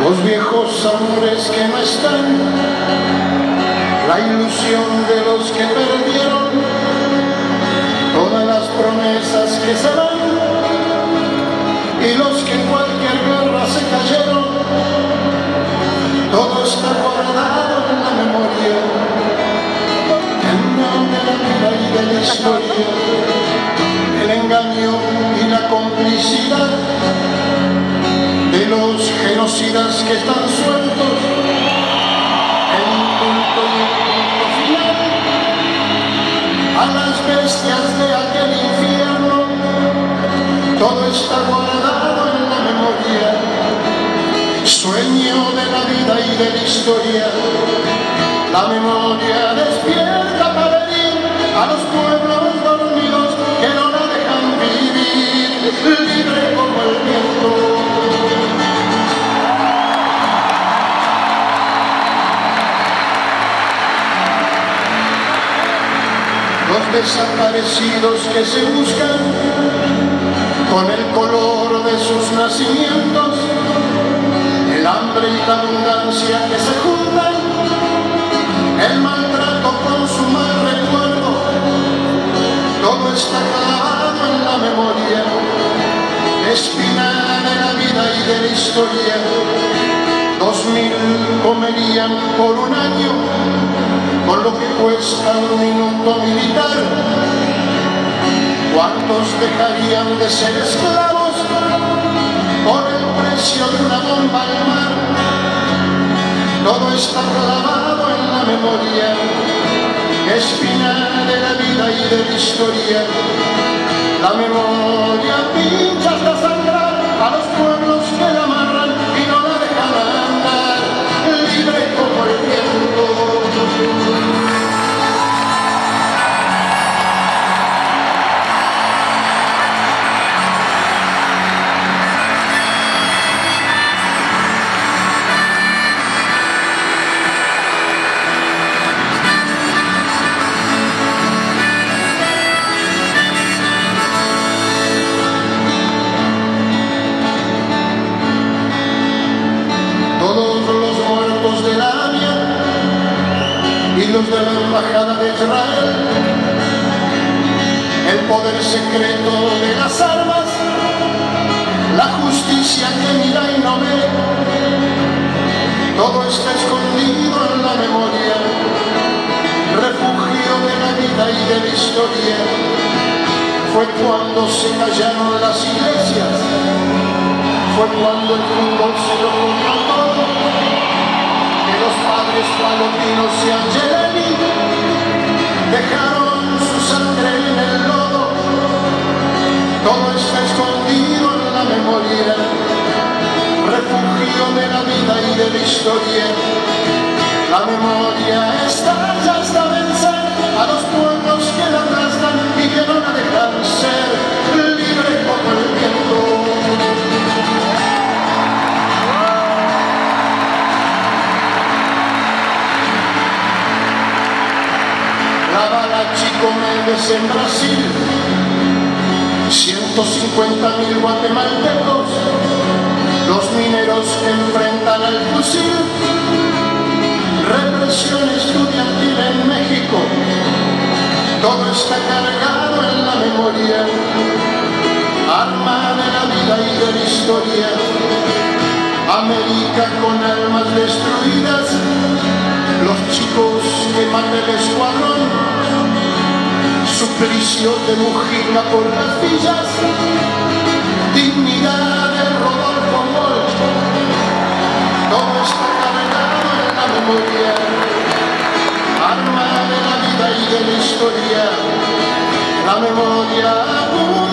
los viejos amores que no están, la ilusión de los que perdieron, todas las promesas que se van y los que en cualquier guerra se cayeron. Todo está guardado en la memoria, en de la vida y de la historia, el engaño y la complicidad de los genocidas que están sueltos, el indulto y el punto final a las bestias de aquel infierno. Todo está guardado en la memoria, sueño de la vida y de la historia. La memoria despierta para herir a los pueblos dormidos que no la dejan vivir, libre como el viento. Los desaparecidos que se buscan con el color de sus nacimientos, el hambre y la abundancia que se juntan, el maltrato con su mal recuerdo, todo está clavado en la memoria, espina de la vida y de la historia. 2000 comerían por un año con lo que cuesta un minuto militar. ¿Cuántos dejarían de ser esclavos por el precio de una bomba al mar? Todo está clavado en la memoria, espina de la vida y de la historia. La memoria pincha hasta sangrar a los pueblos que la amarran y no la dejan andar, libre como el viento. Los de la embajada de Israel, el poder secreto de las armas, la justicia que mira y no ve, todo está escondido en la memoria, refugio de la vida y de la historia. Fue cuando se callaron las iglesias, fue cuando el fútbol se lo comió todo, los padres Palotinos y Angelelli dejaron su sangre en el lodo. Todo está escondido en la memoria, refugio de la vida y de la historia. La memoria estalla hasta vencer a los pueblos que la aplastan y que no la dejan ser, libre como el viento. La bala Chico Méndez en Brasil, 150.000 guatemaltecos, los mineros que enfrentan al fusil, represión estudiantil en México, todo está cargado en la memoria, arma de la vida y de la historia. América con almas destruidas, los chicos que mata el escuadrón, suplicio de Mujica por las villas, dignidad de Rodolfo Moll. Todo está cargado en la memoria, arma de la vida y de la historia. La memoria